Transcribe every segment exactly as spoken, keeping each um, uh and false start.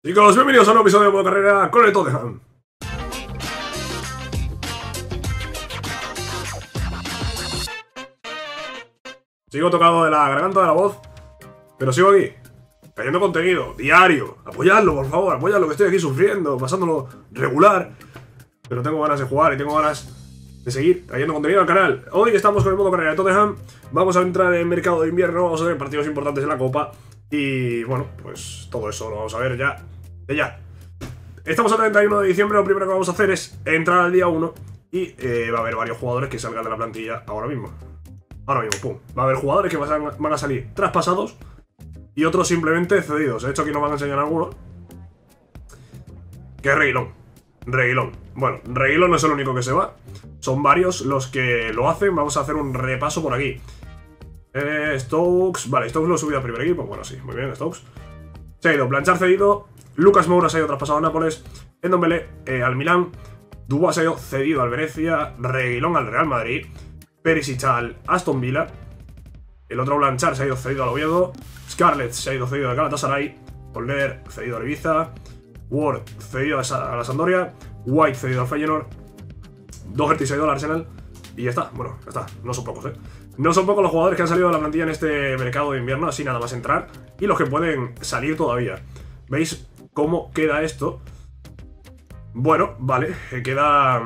Chicos, bienvenidos a un nuevo episodio de Modo Carrera con el Tottenham. Sigo tocado de la garganta de la voz, pero sigo aquí, cayendo contenido, diario. Apoyadlo, por favor, apoyadlo, que estoy aquí sufriendo, pasándolo regular. Pero tengo ganas de jugar y tengo ganas de seguir trayendo contenido al canal. Hoy que estamos con el Modo Carrera de Tottenham, vamos a entrar en mercado de invierno, vamos a ver partidos importantes en la Copa. Y bueno, pues todo eso lo vamos a ver ya, de ya. Estamos a treinta y uno de diciembre, lo primero que vamos a hacer es entrar al día uno. Y eh, va a haber varios jugadores que salgan de la plantilla ahora mismo. Ahora mismo, pum. Va a haber jugadores que van a salir traspasados y otros simplemente cedidos. De hecho, aquí nos van a enseñar algunos. Que es Reguilón. Reguilón. Bueno, Reguilón no es el único que se va. Son varios los que lo hacen. Vamos a hacer un repaso por aquí. Eh, Stokes. Vale, Stokes lo he subido al primer equipo. Bueno, sí, muy bien, Stokes. Se ha ido Blanchard cedido. Lucas Moura se ha ido traspasado a Nápoles. Ndombele eh, al Milán. Dubois se ha ido cedido al Venecia. Reguilón al Real Madrid. Perisic al Aston Villa. El otro Blanchard se ha ido cedido al Oviedo. Scarlett se ha ido cedido al Galatasaray. Polner cedido al Ibiza. Ward cedido a la Sampdoria. White cedido al Feyenoord. Doherty se ha ido al Arsenal. Y ya está, bueno, ya está, no son pocos, eh No son pocos los jugadores que han salido de la plantilla en este mercado de invierno, así nada más entrar. Y los que pueden salir todavía. ¿Veis cómo queda esto? Bueno, vale, queda...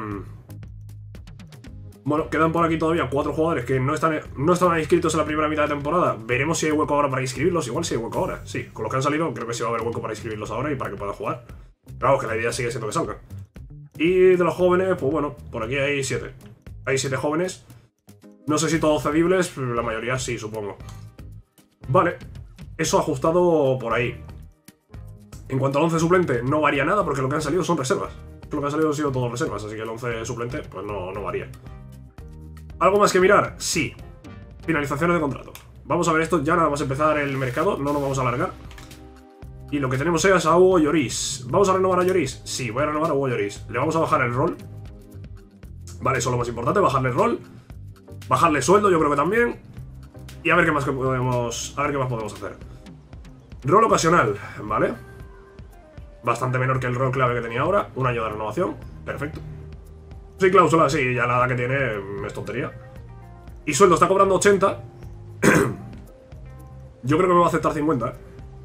Bueno, quedan por aquí todavía cuatro jugadores que no están, no estaban inscritos en la primera mitad de temporada. Veremos si hay hueco ahora para inscribirlos. Igual si hay hueco ahora. Sí, con los que han salido creo que sí va a haber hueco para inscribirlos ahora y para que puedan jugar. Pero vamos, que la idea sigue siendo que salgan. Y de los jóvenes, pues bueno, por aquí hay siete. Hay siete jóvenes. No sé si todos cedibles, pero la mayoría sí, supongo. Vale, eso ajustado por ahí. En cuanto al once suplente, no varía nada porque lo que han salido son reservas. Lo que han salido han sido todos reservas, así que el once suplente, pues no, no varía. ¿Algo más que mirar? Sí. Finalizaciones de contrato. Vamos a ver esto, ya nada más empezar el mercado, no nos vamos a alargar. Y lo que tenemos es a Hugo Lloris. ¿Vamos a renovar a Lloris? Sí, voy a renovar a Hugo Lloris. Le vamos a bajar el rol. Vale, eso es lo más importante, bajarle el rol. Bajarle sueldo, yo creo que también. Y a ver qué más podemos, a ver qué más podemos hacer. Rol ocasional, ¿vale? Bastante menor que el rol clave que tenía ahora. Un año de renovación, perfecto. Sí, cláusula, sí, ya la edad que tiene es tontería. Y sueldo está cobrando ochenta. Yo creo que me va a aceptar cincuenta, ¿eh?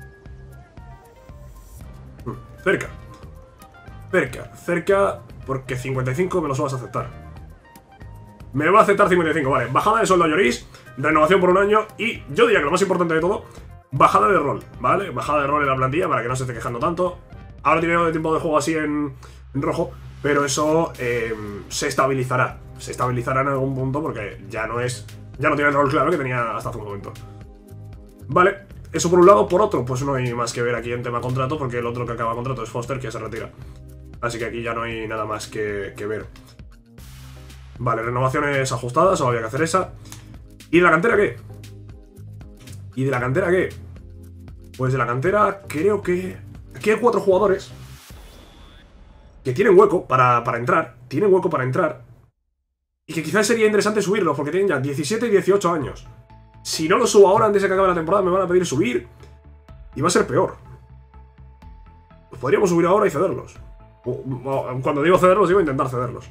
Cerca. Cerca, cerca, porque cincuenta y cinco me los vas a aceptar. Me va a aceptar cincuenta y cinco, vale. Bajada de sueldo a Lloris, renovación por un año y yo diría que lo más importante de todo, bajada de rol, ¿vale? Bajada de rol en la plantilla para que no se esté quejando tanto. Ahora tiene de tiempo de juego así en, en rojo, pero eso eh, se estabilizará. Se estabilizará en algún punto porque ya no es... Ya no tiene el rol claro que tenía hasta hace un momento. Vale, eso por un lado. Por otro, pues no hay más que ver aquí en tema contrato, porque el otro que acaba contrato es Foster, que se retira. Así que aquí ya no hay nada más que, que ver. Vale, renovaciones ajustadas, solo había que hacer esa. ¿Y de la cantera qué? ¿Y de la cantera qué? Pues de la cantera creo que... Aquí hay cuatro jugadores que tienen hueco para, para entrar. Tienen hueco para entrar. Y que quizás sería interesante subirlos, porque tienen ya diecisiete y dieciocho años. Si no los subo ahora antes de que acabe la temporada, me van a pedir subir. Y va a ser peor. Los podríamos subir ahora y cederlos. Cuando digo cederlos, digo intentar cederlos.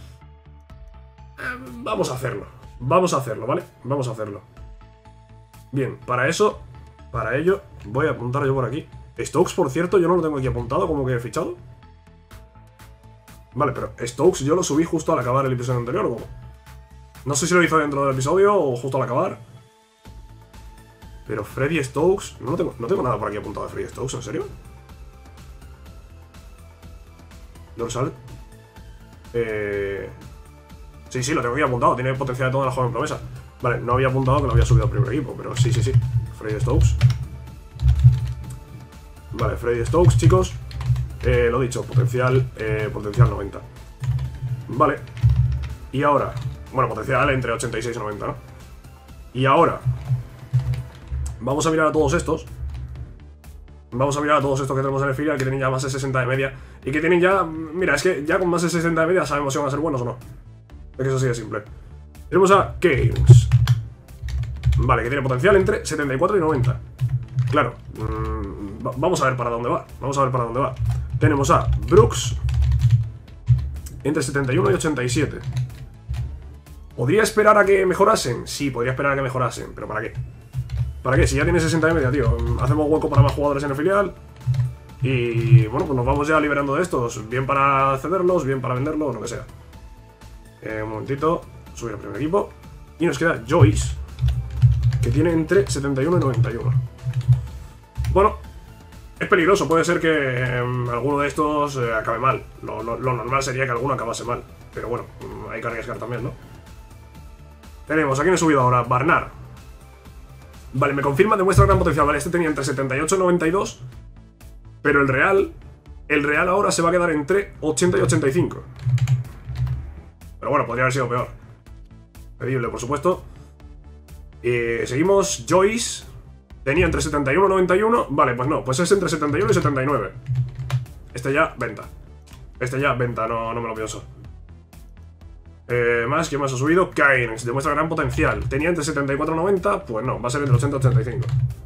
Vamos a hacerlo. Vamos a hacerlo, ¿vale? Vamos a hacerlo. Bien, para eso, para ello, voy a apuntar yo por aquí. Stokes, por cierto, yo no lo tengo aquí apuntado como que he fichado. Vale, pero Stokes yo lo subí justo al acabar el episodio anterior, ¿o cómo? No sé si lo hizo dentro del episodio o justo al acabar. Pero Freddy Stokes... No, tengo, no tengo nada por aquí apuntado de Freddy Stokes, ¿en serio? Dorsal. Eh... Sí, sí, lo tengo aquí apuntado. Tiene potencial de toda la joven promesa. Vale, no había apuntado que lo había subido al primer equipo, pero sí, sí, sí. Freddy Stokes. Vale, Freddy Stokes, chicos. Eh, lo dicho, potencial, eh, potencial noventa. Vale. Y ahora... Bueno, potencial entre ochenta y seis y noventa, ¿no? Y ahora... Vamos a mirar a todos estos. Vamos a mirar a todos estos que tenemos en el filial, que tienen ya más de sesenta de media. Y que tienen ya... Mira, es que ya con más de sesenta de media sabemos si van a ser buenos o no. Es que eso sí es simple. Tenemos a Keynes. Vale, que tiene potencial entre setenta y cuatro y noventa. Claro, mmm, va, vamos a ver para dónde va. Vamos a ver para dónde va. Tenemos a Brooks entre setenta y uno y ochenta y siete. ¿Podría esperar a que mejorasen? Sí, podría esperar a que mejorasen. ¿Pero para qué? ¿Para qué? Si ya tiene sesenta de media, tío. Hacemos hueco para más jugadores en el filial. Y bueno, pues nos vamos ya liberando de estos. Bien para cederlos, bien para venderlos, lo que sea. Eh, un momentito. Subir al primer equipo. Y nos queda Joyce, que tiene entre setenta y uno y noventa y uno. Bueno, es peligroso. Puede ser que eh, alguno de estos eh, acabe mal. Lo, lo, lo normal sería que alguno acabase mal. Pero bueno, hay que arriesgar también, ¿no? Tenemos, ¿a quién he subido ahora? Barnard. Vale, me confirma, demuestra gran potencial. Vale, este tenía entre setenta y ocho y noventa y dos. Pero el Real, el Real ahora se va a quedar entre ochenta y ochenta y cinco. Pero bueno, podría haber sido peor. Pedible, por supuesto. Eh, seguimos, Joyce. Tenía entre setenta y uno y noventa y uno. Vale, pues no, pues es entre setenta y uno y setenta y nueve. Este ya, venta. Este ya, venta, no, no me lo pienso. Eh, más, ¿quién más ha subido? Kynes, demuestra gran potencial. Tenía entre setenta y cuatro y noventa. Pues no, va a ser entre ochenta y ochenta y cinco.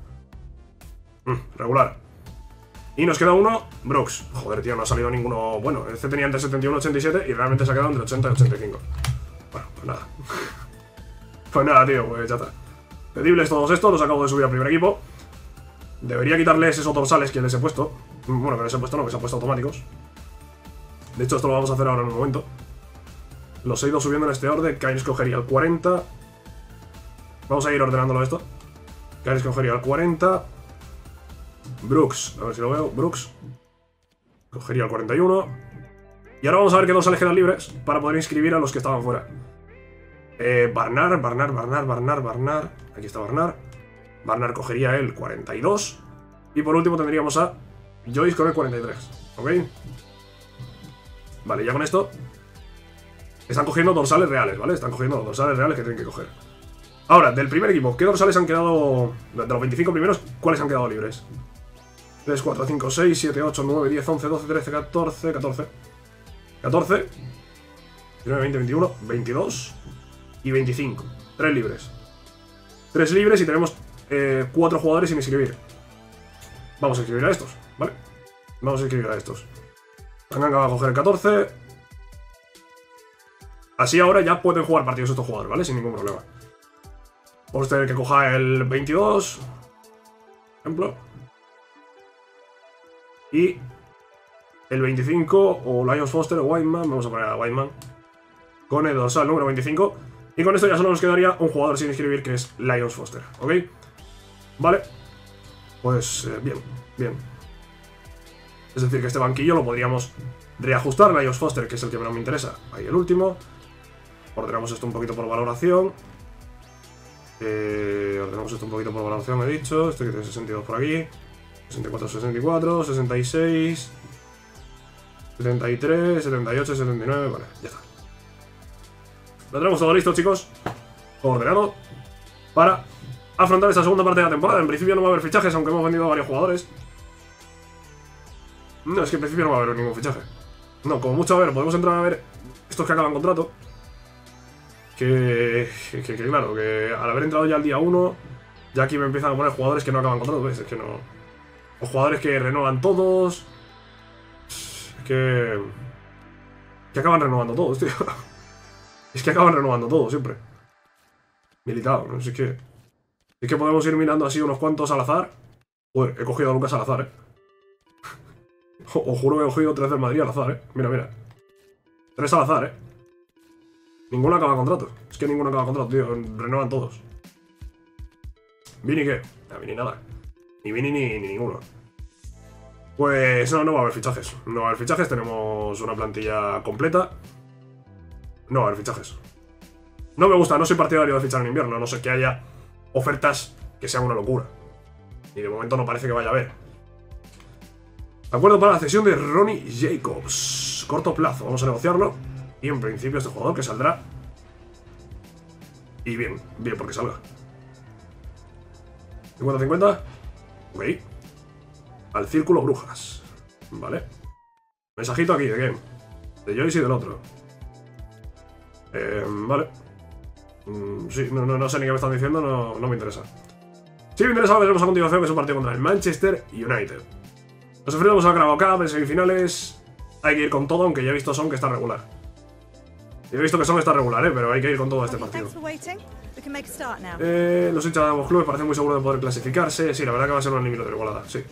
mm, Regular. Y nos queda uno, Brooks. Joder, tío, no ha salido ninguno bueno. Este tenía entre setenta y uno y ochenta y siete y realmente se ha quedado entre ochenta y ochenta y cinco. Bueno, pues nada. Pues nada, tío, pues ya está. Pedibles todos estos, los acabo de subir al primer equipo. Debería quitarles esos dorsales que les he puesto. Bueno, que les he puesto no, que se han puesto automáticos. De hecho, esto lo vamos a hacer ahora en un momento. Los he ido subiendo en este orden. Kynes cogería el cuarenta. Vamos a ir ordenándolo esto. Kynes cogería el cuarenta. Brooks, a ver si lo veo. Brooks cogería el cuarenta y uno. Y ahora vamos a ver qué dorsales quedan libres para poder inscribir a los que estaban fuera. Eh, Barnard, Barnard, Barnard, Barnard, Barnard. Aquí está Barnard. Barnard cogería el cuarenta y dos. Y por último tendríamos a Joyce con el cuarenta y tres. ¿Ok? Vale, ya con esto están cogiendo dorsales reales, ¿vale? Están cogiendo los dorsales reales que tienen que coger. Ahora, del primer equipo, ¿qué dorsales han quedado? De los veinticinco primeros, ¿cuáles han quedado libres? tres, cuatro, cinco, seis, siete, ocho, nueve, diez, once, doce, trece, catorce, catorce catorce diecinueve, veinte, veintiuno, veintidós y veinticinco. tres libres. tres libres y tenemos eh, cuatro jugadores sin inscribir. Vamos a inscribir a estos, ¿vale? Vamos a inscribir a estos. Tanganga va a coger el catorce. Así ahora ya pueden jugar partidos estos jugadores, ¿vale? Sin ningún problema. Foster que coja el veintidós, por ejemplo. Y el veinticinco, o Lions Foster o Whiteman, vamos a poner a Whiteman, con el dorsal número veinticinco. Y con esto ya solo nos quedaría un jugador sin inscribir, que es Lions Foster, ¿ok? Vale. Pues eh, bien, bien. Es decir, que este banquillo lo podríamos reajustar. Lions Foster, que es el que menos me interesa. Ahí el último. Ordenamos esto un poquito por valoración. Eh, ordenamos esto un poquito por valoración, he dicho. Este que tiene sesenta y dos por aquí. sesenta y cuatro, sesenta y cuatro, sesenta y seis, setenta y tres, setenta y ocho, setenta y nueve. Vale, ya está. Lo tenemos todo listo, chicos. Ordenado. Para afrontar esta segunda parte de la temporada. En principio no va a haber fichajes, aunque hemos vendido a varios jugadores. No, es que en principio no va a haber ningún fichaje. No, como mucho a ver, podemos entrar a ver estos que acaban contrato. Que, que, que, que claro, que al haber entrado ya el día uno, ya aquí me empiezan a poner jugadores que no acaban contrato, ¿ves? Es que no... O jugadores que renuevan todos. Es que... Que acaban renovando todos, tío. Es que acaban renovando todos, siempre. Militado, no sé qué. Es que podemos ir mirando así unos cuantos al azar. Joder, he cogido a Lucas al azar, eh. Os juro que he cogido tres del Madrid al azar, eh. Mira, mira. Tres al azar, eh. Ninguno acaba contrato. Es que ninguno acaba contrato, tío. Renuevan todos. ¿Vini qué? No, Vini nada. Ni Vini ni, ni ninguno. Pues no, no va a haber fichajes. No va a haber fichajes. Tenemos una plantilla completa. No va a haber fichajes. No me gusta, no soy partidario de fichar en invierno. No sé que haya ofertas que sean una locura. Y de momento no parece que vaya a haber. Acuerdo para la cesión de Ronnie Jacobs. Corto plazo, vamos a negociarlo. Y en principio este jugador que saldrá. Y bien, bien porque salga. cincuenta cincuenta. Ok. Al círculo brujas. Vale. Mensajito aquí de Game. De Joyce y del otro. Eh, vale. Mm, sí, no, no, no sé ni qué me están diciendo, no, no me interesa. Si me interesa lo que veremos a continuación, que es un partido contra el Manchester United. Nos enfrentamos al Carabao Cup en semifinales. Hay que ir con todo, aunque ya he visto Son que está regular. He visto que Son está regular, ¿eh? Pero hay que ir con todo a este partido. Eh, los hinchas de ambos clubes parecen muy seguros de poder clasificarse. Sí, la verdad que va a ser una eliminatoria igualada, sí.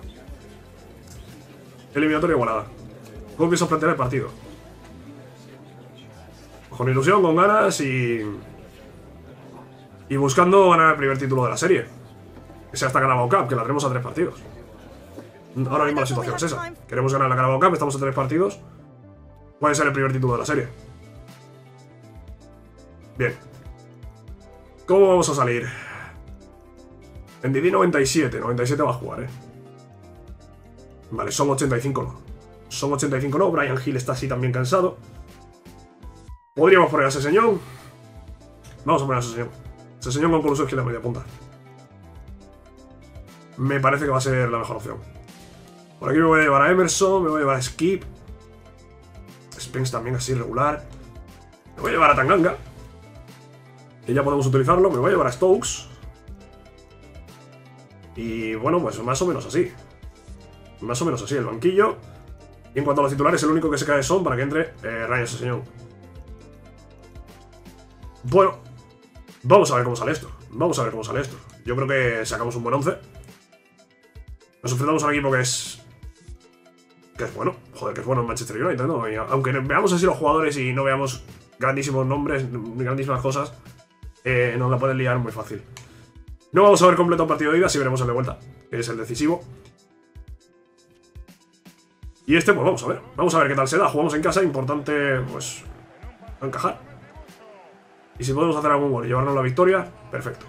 Eliminatoria igualada. ¿Cómo pienso plantear el partido? Con ilusión, con ganas y... Y buscando ganar el primer título de la serie. Que sea esta Carabao Cup, que la tenemos a tres partidos. Ahora mismo la situación es esa. Queremos ganar la Carabao Cup, estamos a tres partidos. Puede ser el primer título de la serie. Bien. ¿Cómo vamos a salir? En D D noventa y siete. noventa y siete va a jugar, eh. Vale, son ochenta y cinco no. Son ochenta y cinco no. Brian Hill está así también cansado. Podríamos poner a Seseñón. Vamos a poner a Seseñón. Seseñón con Kulusevski en la media punta. Me parece que va a ser la mejor opción. Por aquí me voy a llevar a Emerson. Me voy a llevar a Skip. Spence también así regular. Me voy a llevar a Tanganga, que ya podemos utilizarlo. Me voy a llevar a Stokes. Y bueno, pues más o menos así. Más o menos así, el banquillo. Y en cuanto a los titulares, el único que se cae son para que entre eh, Ryan Seseñón. Bueno, vamos a ver cómo sale esto. Vamos a ver cómo sale esto. Yo creo que sacamos un buen once. Nos enfrentamos a un equipo que es... Que es bueno. Joder, que es bueno en Manchester United, ¿no? Y aunque veamos así los jugadores y no veamos grandísimos nombres, ni grandísimas cosas, eh, nos la pueden liar muy fácil. No vamos a ver completo el partido de ida, si veremos el de vuelta, que es el decisivo. Y este, pues vamos a ver. Vamos a ver qué tal se da. Jugamos en casa, importante, pues, encajar. Y si podemos hacer algún gol y llevarnos la victoria, perfecto.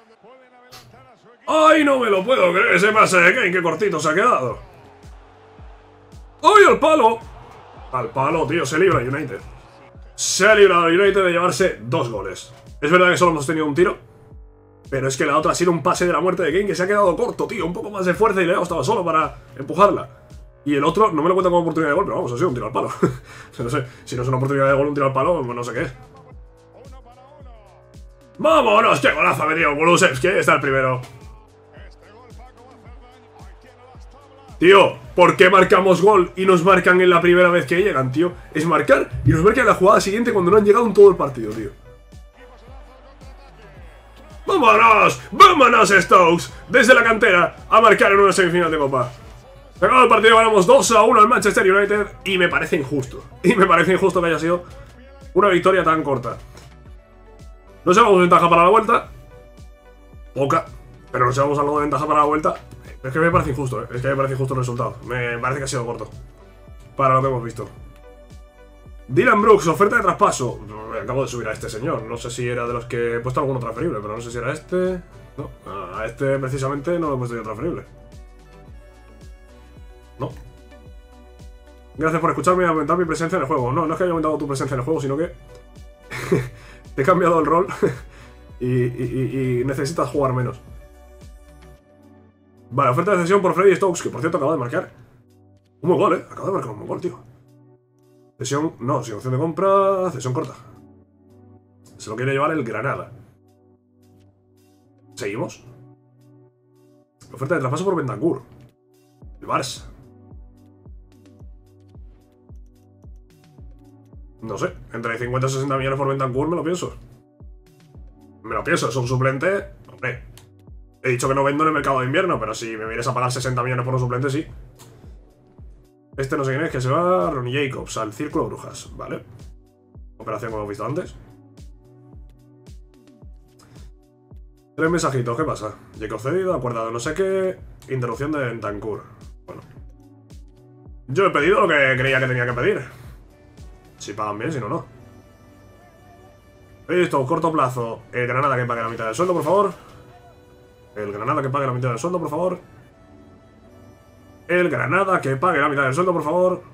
¡Ay, no me lo puedo creer! Ese pase de Kane, qué cortito se ha quedado. ¡Ay, al palo! Al palo, tío, se libra United. Se ha librado United de llevarse dos goles. Es verdad que solo hemos tenido un tiro, pero es que la otra ha sido un pase de la muerte de Kane que se ha quedado corto, tío. Un poco más de fuerza y Leo estaba solo para empujarla. Y el otro, no me lo cuento como oportunidad de gol, pero vamos, ha sido un tiro al palo. No sé, si no es una oportunidad de gol, un tiro al palo, pues no sé qué es. ¡Vámonos! ¡Qué golazo ha metido Kulusevski! Ahí está el primero. Tío, ¿por qué marcamos gol y nos marcan en la primera vez que llegan, tío? Es marcar y nos marcan en la jugada siguiente cuando no han llegado en todo el partido, tío. ¡Vámonos! ¡Vámonos, Stokes! Desde la cantera a marcar en una semifinal de Copa. Se acaba el partido, ganamos dos a uno al Manchester United y me parece injusto. Y me parece injusto que haya sido una victoria tan corta. Nos llevamos ventaja para la vuelta. Poca. Pero nos llevamos algo de ventaja para la vuelta. Es que me parece injusto, ¿eh? Es que me parece injusto el resultado. Me parece que ha sido corto para lo que hemos visto. Dylan Brooks, oferta de traspaso. Acabo de subir a este señor. No sé si era de los que he puesto alguno transferible, pero no sé si era este. No, a este precisamente no lo he puesto yo transferible. No. Gracias por escucharme y aumentar mi presencia en el juego. No, no es que haya aumentado tu presencia en el juego, sino que te he cambiado el rol y, y, y, y necesitas jugar menos. Vale, oferta de cesión por Freddy Stokes, que por cierto acaba de marcar un buen gol, eh. Acaba de marcar un buen gol, tío. Cesión, no, sin opción de compra, cesión corta. Se lo quiere llevar el Granada. Seguimos. Oferta de traspaso por Bentancur. El Barça. No sé, entre cincuenta y sesenta millones por Bentancur me lo pienso. Me lo pienso, es un suplente. Hombre, he dicho que no vendo en el mercado de invierno, pero si me vienes a pagar sesenta millones por un suplente, sí. Este no sé quién es, que se va Ronnie Jacobs al Círculo de Brujas, ¿vale? Operación como hemos visto antes. Tres mensajitos, ¿qué pasa? Jacobs cedido, acuerdado, no sé qué. Interrupción de Bentancur. Bueno. Yo he pedido lo que creía que tenía que pedir. Si pagan bien, si no, no. Listo, corto plazo. El Granada que pague la mitad del sueldo, por favor. El Granada que pague la mitad del sueldo, por favor. El Granada que pague la mitad del sueldo, por favor.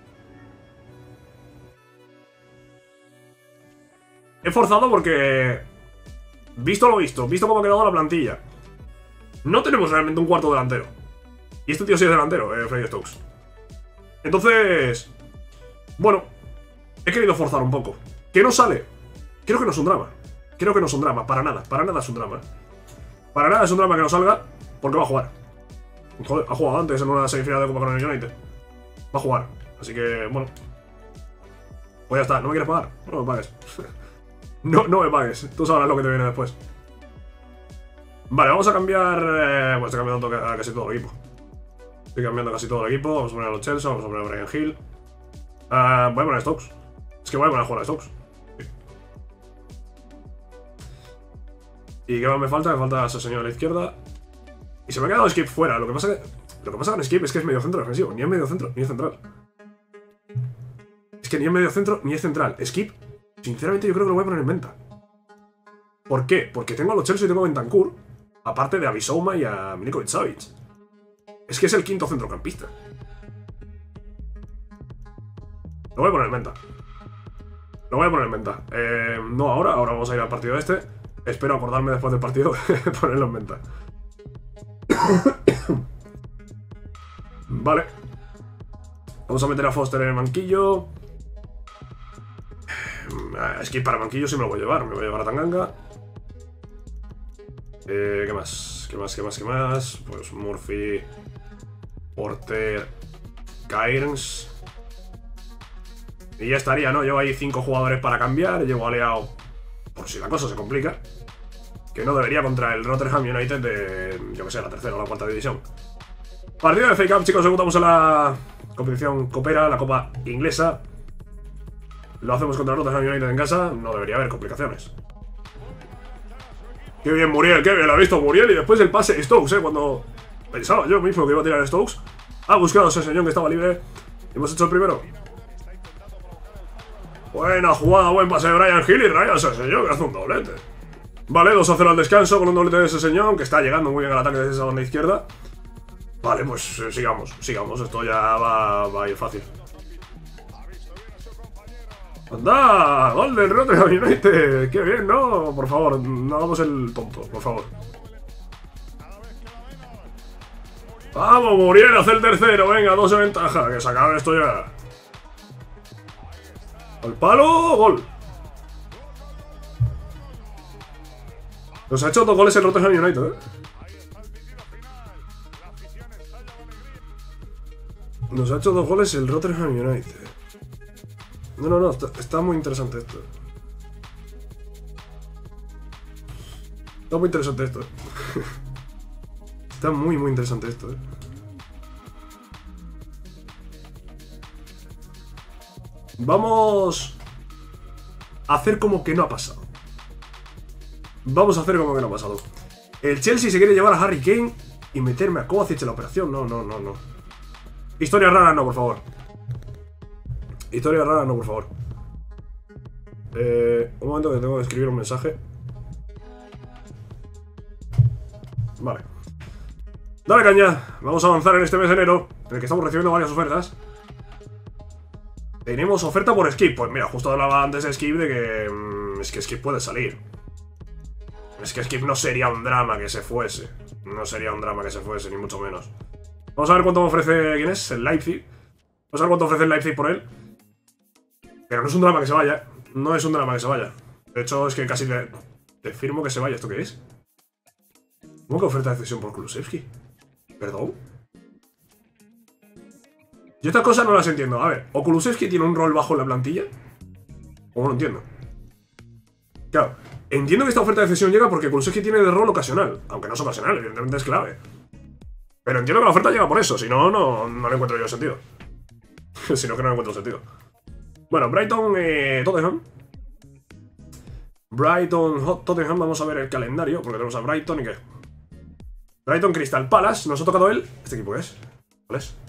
He forzado porque... Visto lo visto, visto cómo ha quedado la plantilla, no tenemos realmente un cuarto delantero. Y este tío sí es delantero, eh, Freddy Stokes. Entonces... Bueno, he querido forzar un poco. ¿Qué no sale? Creo que no es un drama. Creo que no es un drama, para nada. Para nada es un drama. Para nada es un drama que no salga, porque va a jugar. Joder, ha jugado antes en una semifinal de Copa con el United. Va a jugar. Así que, bueno. Pues ya está. ¿No me quieres pagar? No me pagues. no, no me pagues. Tú sabrás lo que te viene después. Vale, vamos a cambiar... Eh, pues estoy cambiando a casi todo el equipo. Estoy cambiando casi todo el equipo. Vamos a poner a los Chelsea, vamos a poner a Brian Hill. Uh, voy a poner a Stokes. Es que voy a poner a jugar a Stokes. Sí. ¿Y qué más me falta? Me falta ese señor a la izquierda. Y se me ha quedado Skip fuera. Lo que pasa que, lo que pasa con Skip es que es medio centro defensivo. Ni es medio centro, ni es central. Es que ni es medio centro, ni es central. Skip, sinceramente yo creo que lo voy a poner en venta. ¿Por qué? Porque tengo a los Chelsea y tengo a Bentancur. Aparte de a Bissouma y a Milinkovic Savic. Es que es el quinto centrocampista. Lo voy a poner en venta. Lo voy a poner en venta. Eh, no ahora, ahora vamos a ir al partido este. Espero acordarme después del partido de ponerlo en venta. Vale. Vamos a meter a Foster en el banquillo. Es que para banquillo sí me lo voy a llevar. Me voy a llevar a Tanganga. Eh, ¿Qué más? ¿Qué más? ¿Qué más? ¿Qué más? Pues Murphy, Porter, Cairns. Y ya estaría, ¿no? Llevo ahí cinco jugadores para cambiar. Llevo a Leao, por si la cosa se complica. Que no debería contra el Rotherham United de, yo que sé, la tercera o la cuarta división. Partido de F A Cup, chicos. Debutamos en la competición copera, la copa inglesa. Lo hacemos contra el Rotherham United en casa. No debería haber complicaciones. Qué bien Muriel, qué bien lo ha visto Muriel. Y después el pase Stokes, eh, cuando pensaba yo mismo que iba a tirar Stokes. Ha buscado a ese señor que estaba libre. Hemos hecho el primero. Buena jugada, buen pase de Brian Hill. Y Ryan Sessegnon que hace un doblete. Vale, dos a cero al descanso con un doblete de Sessegnon, que está llegando muy bien al ataque desde esa banda izquierda. Vale, pues eh, sigamos, sigamos. Esto ya va, va a ir fácil. ¡Anda! ¡Gol del Rotherham United! ¡Qué bien, no! Por favor, no hagamos el tonto, por favor. ¡Vamos, Muriel! ¡Haz el tercero! Venga, dos de ventaja. Que se acabe esto ya. ¡Al palo! ¡Gol! Nos ha hecho dos goles el Rotherham United, ¿eh? Nos ha hecho dos goles el Rotherham United. No, no, no, está, está muy interesante esto. Está muy interesante esto. Está muy, muy interesante esto, eh. Vamos a hacer como que no ha pasado. Vamos a hacer como que no ha pasado. El Chelsea se quiere llevar a Harry Kane y meterme a Kovacic en la operación. No, no, no, no. Historia rara, no, por favor. Historia rara, no, por favor. Eh, un momento que tengo que escribir un mensaje. Vale. Dale caña. Vamos a avanzar en este mes de enero, en el que estamos recibiendo varias ofertas. Tenemos oferta por Skip. Pues mira, justo hablaba antes de Skip de que... Mmm, es que Skip puede salir. Es que Skip no sería un drama que se fuese. No sería un drama que se fuese, ni mucho menos. Vamos a ver cuánto me ofrece... ¿Quién es? El Leipzig. Vamos a ver cuánto ofrece el Leipzig por él. Pero no es un drama que se vaya. No es un drama que se vaya. De hecho, es que casi te, te firmo que se vaya. ¿Esto qué es? ¿Cómo que oferta de cesión por Kulusevski? ¿Perdón? Yo estas cosas no las entiendo. A ver, o Kulusevski tiene un rol bajo en la plantilla, o no lo entiendo. Claro, entiendo que esta oferta de cesión llega porque Kulusevski tiene de rol ocasional. Aunque no es ocasional, evidentemente es clave. Pero entiendo que la oferta llega por eso. Si no, no, no le encuentro yo sentido. Si no, que no le encuentro sentido. Bueno, Brighton, eh, Tottenham. Brighton, Tottenham, vamos a ver el calendario. Porque tenemos a Brighton y qué. Brighton, Crystal Palace. Nos ha tocado él. ¿Este equipo qué es? ¿Cuál es?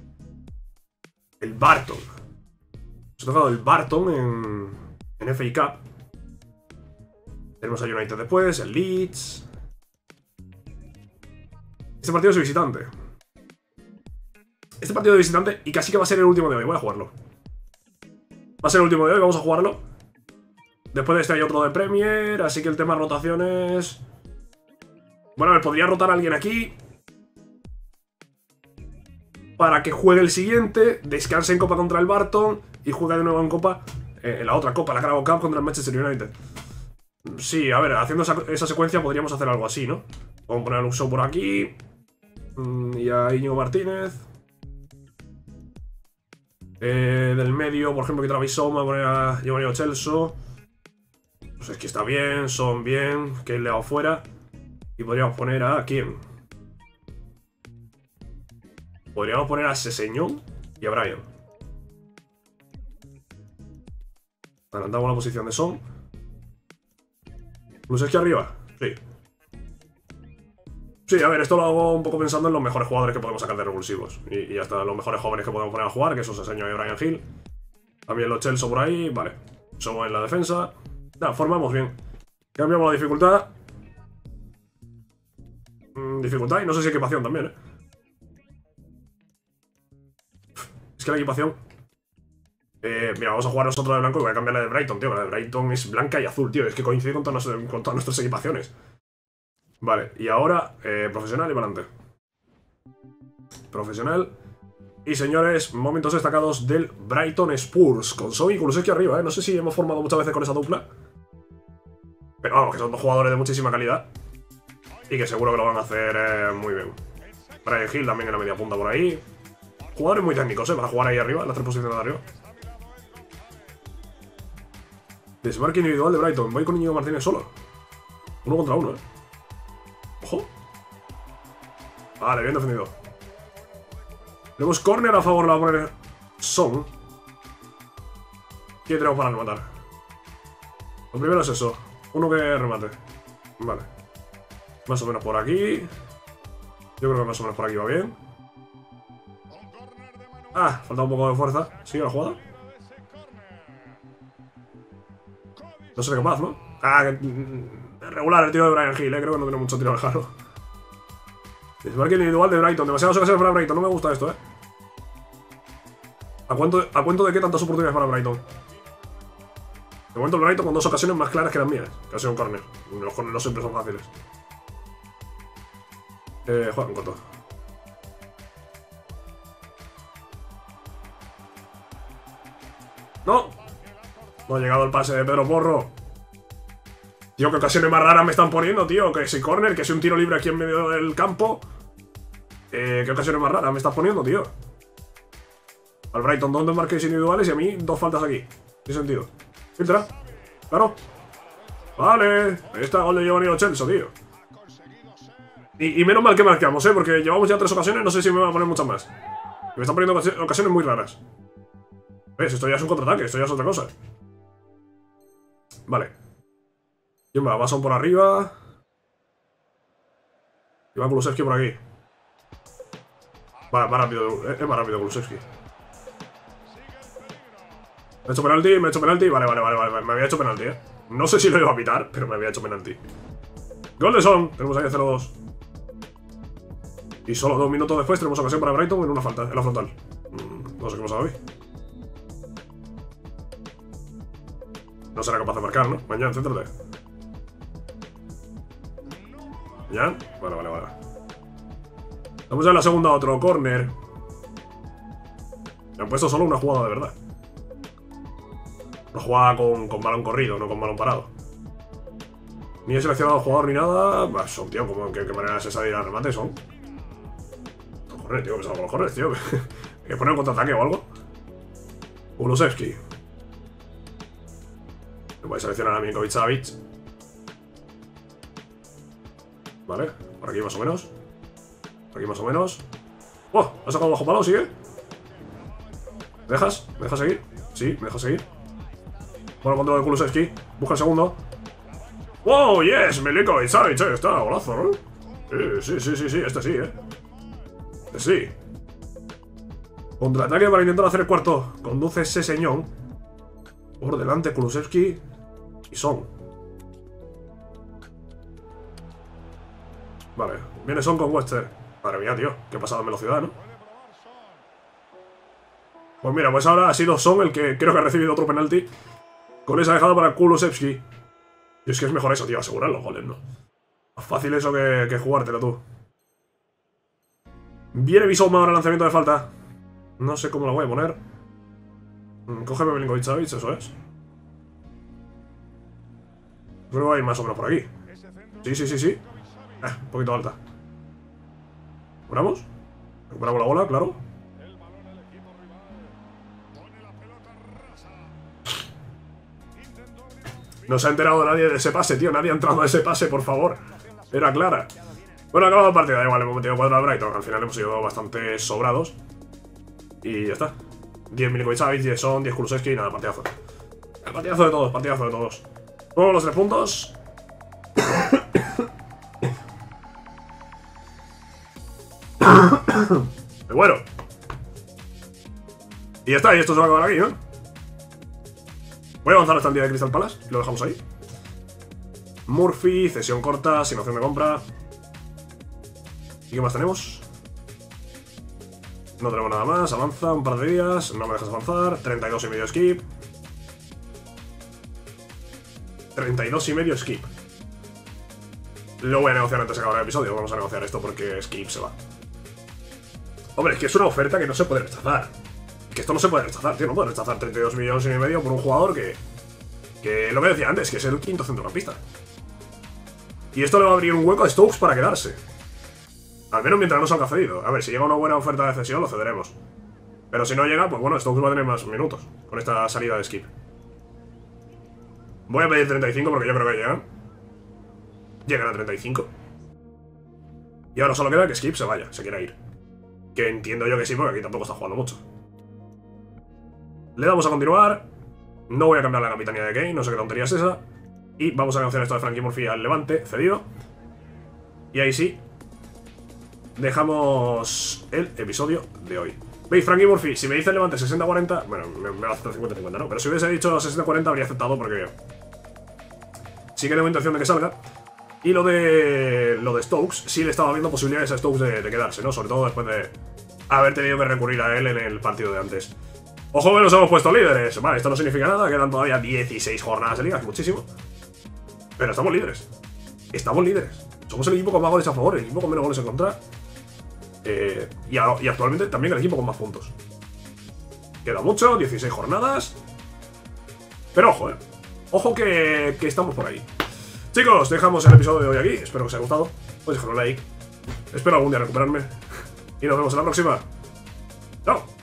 El Barton. Nos ha tocado el Barton en, en F A Cup. Tenemos a United después, el Leeds. Este partido es visitante. Este partido de visitante, y casi que va a ser el último de hoy. Voy a jugarlo. Va a ser el último de hoy, vamos a jugarlo. Después de este hay otro de Premier, así que el tema de rotaciones... Bueno, a ver, podría rotar a alguien aquí para que juegue el siguiente, descanse en Copa contra el Barton y juegue de nuevo en Copa, eh, en la otra Copa, la Carabao Cup contra el Manchester United. Sí, a ver, haciendo esa, esa secuencia podríamos hacer algo así, ¿no? Vamos a poner a Luxo por aquí. Y a Íñigo Martínez. Eh, del medio, por ejemplo, que Travis Soma, poner a Giovanni Lo Celso. Pues es que está bien, son bien. Que le hago fuera. Y podríamos poner a ¿quién? Podríamos poner a Seseñón y a Brian. Adelantamos la posición de Son. Kulusevski arriba. Sí. Sí, a ver, esto lo hago un poco pensando en los mejores jugadores que podemos sacar de revulsivos. Y, y hasta los mejores jóvenes que podemos poner a jugar, que son Seseñón y Brian Hill. También Lo Celso por ahí, vale. Somos en la defensa. Nada, formamos bien. Cambiamos la dificultad. Mm, dificultad y no sé si equipación también, eh. Es que la equipación... Eh, mira, vamos a jugar nosotros de blanco y voy a cambiar la de Brighton, tío. La de Brighton es blanca y azul, tío. Es que coincide con todas, con todas nuestras equipaciones. Vale, y ahora, eh, profesional y para adelante. Profesional. Y señores, momentos destacados del Brighton Spurs. Con Son y Kulusevski arriba, ¿eh? No sé si hemos formado muchas veces con esa dupla. Pero vamos, que son dos jugadores de muchísima calidad. Y que seguro que lo van a hacer eh, muy bien. Brian Hill también en la media punta por ahí. Jugadores muy técnicos, ¿eh? Para jugar ahí arriba, en las tres posiciones de arriba. Desmarque individual de Brighton. Voy con Íñigo Martínez solo. Uno contra uno, ¿eh? Ojo. Vale, bien defendido. Tenemos córner a favor, la va a poner Son. ¿Qué tenemos para rematar? Lo primero es eso. Uno que remate. Vale. Más o menos por aquí. Yo creo que más o menos por aquí va bien. Ah, falta un poco de fuerza. ¿Sigue la jugada? No seré capaz, ¿no? Ah, que... regular el tiro de Brian Hill, eh. Creo que no tiene mucho tiro lejano. Desmarque individual de Brighton. Demasiadas ocasiones para Brighton. No me gusta esto, eh. ¿A cuento, ¿A cuento de qué tantas oportunidades para Brighton? De momento el Brighton con dos ocasiones más claras que las mías. Que ha sido un córner. Los córneres no siempre son fáciles. Eh, juega un corto. ¡No! No ha llegado el pase de Pedro Porro. Tío, qué ocasiones más raras me están poniendo, tío. Que si córner, que si un tiro libre aquí en medio del campo. Eh, qué ocasiones más raras me estás poniendo, tío. Al Brighton dos desmarques individuales y a mí dos faltas aquí. ¿Qué sentido? Filtra. Claro. Vale. Ahí está el gol de Giovanni Lo Celso, tío. Y, y menos mal que marcamos, ¿eh? Porque llevamos ya tres ocasiones, no sé si me van a poner muchas más. Me están poniendo ocasiones muy raras. ¿Ves? Esto ya es un contraataque, esto ya es otra cosa. Vale. ¿Quién va? Basson por arriba. Y va Kulusevski por aquí. Va, más rápido, es más rápido Kulusevski. Me he hecho penalti, me he hecho penalti. Vale, vale, vale, vale. Me había hecho penalti, eh. No sé si lo iba a pitar, pero me había hecho penalti. Gol de Son. Tenemos ahí cero dos. Y solo dos minutos después tenemos ocasión para Brighton en una falta, en la frontal. Mm, no sé qué pasa hoy. No será capaz de marcar, ¿no? Mañana, céntrate. ¿Ya? Vale, vale, vale. Vamos ya en la segunda, otro córner. Me han puesto solo una jugada de verdad. Una jugada con, con balón corrido, no con balón parado. Ni he seleccionado jugador ni nada. Bah, son, tío, como ¿qué, qué manera es esa de ir al remate? Son. Correr, tío, que salgo con los corners, tío. ¿Hay que poner un contraataque o algo? Kulusevski. Voy a seleccionar a Milinkovic Savic. Vale, por aquí más o menos. Por aquí más o menos. ¡Oh! ¿Has sacado bajo palo? ¿Sigue? ¿Me dejas? ¿Me dejas seguir? Sí, me dejas seguir. Bueno, control de Kulusevski. Busca el segundo. ¡Wow! ¡Yes! Milinkovic Savic, eh. Está, golazo, ¿no? Sí, sí, sí, sí, sí. Este sí, eh. Este sí. Contraataque para intentar hacer el cuarto. Conduce Seseñón. Por delante Kulusevski y Son. Vale, viene Son con Wester. Madre mía, tío, qué pasada en velocidad, ¿no? Pues mira, pues ahora ha sido Son el que creo que ha recibido otro penalti. Con esa dejada para Kulusevski. Y es que es mejor eso, tío, asegurar los goles, ¿no? Más fácil eso que, que jugártelo tú. Viene Bissouma ahora el lanzamiento de falta. No sé cómo la voy a poner. Cógeme Milinkovic Savic, eso es. Creo que va a ir más o menos por aquí. Sí, sí, sí, sí. Ah, un poquito alta. ¿Recuperamos? Recuperamos la bola, claro. No se ha enterado nadie de ese pase, tío. Nadie ha entrado a ese pase, por favor. Era clara. Bueno, acabado la partida. Da igual, hemos metido cuatro al Brighton. Al final hemos sido bastante sobrados. Y ya está. diez Milinkovic-Savic, diez Son, diez Kulusevski y nada, partidazo. El partidazo de todos, partidazo de todos. Luego los tres puntos. Pero bueno. Y ya está, y esto se va a acabar aquí, ¿no? Voy a avanzar hasta el día de Crystal Palace y lo dejamos ahí. Murphy, cesión corta, sin opción de compra. ¿Y qué más tenemos? No tenemos nada más, avanza un par de días, no me dejas avanzar. Treinta y dos y medio skip. Treinta y dos y medio skip. Lo voy a negociar antes de acabar el episodio. Vamos a negociar esto porque skip se va. Hombre, es que es una oferta que no se puede rechazar. Que esto no se puede rechazar, tío. No puedes rechazar treinta y dos millones y medio por un jugador que... Que lo que decía antes, que es el quinto centrocampista. Y esto le va a abrir un hueco a Stokes para quedarse. Al menos mientras no salga cedido. A ver, si llega una buena oferta de cesión, lo cederemos. Pero si no llega, pues bueno, Stokes va a tener más minutos con esta salida de skip. Voy a pedir treinta y cinco porque yo creo que llegan. Llegan a treinta y cinco. Y ahora solo queda que Skip se vaya, se quiera ir. Que entiendo yo que sí, porque aquí tampoco está jugando mucho. Le damos a continuar. No voy a cambiar la capitanía de Kane, no sé qué tontería es esa. Y vamos a negociar esto de Frankie Murphy al Levante, cedido. Y ahí sí dejamos el episodio de hoy. Veis, Frankie Murphy, si me dice el Levante sesenta cuarenta, bueno, me, me va a aceptar cincuenta cincuenta, ¿no? Pero si hubiese dicho sesenta cuarenta habría aceptado porque sí que tengo intención de que salga. Y lo de lo de Stokes, sí le estaba viendo posibilidades a Stokes de, de quedarse, ¿no? Sobre todo después de haber tenido que recurrir a él en el partido de antes. Ojo que nos hemos puesto líderes. Vale, esto no significa nada, quedan todavía dieciséis jornadas de liga, es muchísimo. Pero estamos líderes. Estamos líderes. Somos el equipo con más goles a favor, el equipo con menos goles en contra. Eh, y, a, y actualmente también el equipo con más puntos. Queda mucho, dieciséis jornadas. Pero ojo, eh. Ojo que, que estamos por ahí. Chicos, dejamos el episodio de hoy aquí. Espero que os haya gustado. Podéis dejar un like. Espero algún día recuperarme. Y nos vemos en la próxima. ¡Chao!